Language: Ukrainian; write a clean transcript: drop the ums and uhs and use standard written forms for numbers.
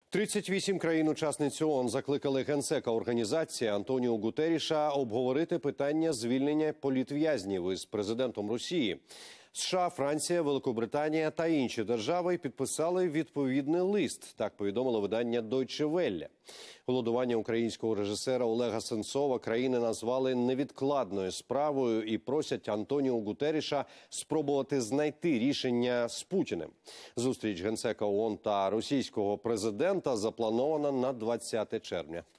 38 країн-учасниць ООН закликали генсека організації Антоніо Гутерріша обговорити питання звільнення політв'язнів із президентом Росії. США, Франція, Великобританія та інші держави підписали відповідний лист, так повідомило видання Deutsche Welle. Голодування українського режисера Олега Сенцова країни назвали невідкладною справою і просять Антоніо Гутерріша спробувати знайти рішення з Путіним. Зустріч генсека ООН та російського президента запланована на 20 червня.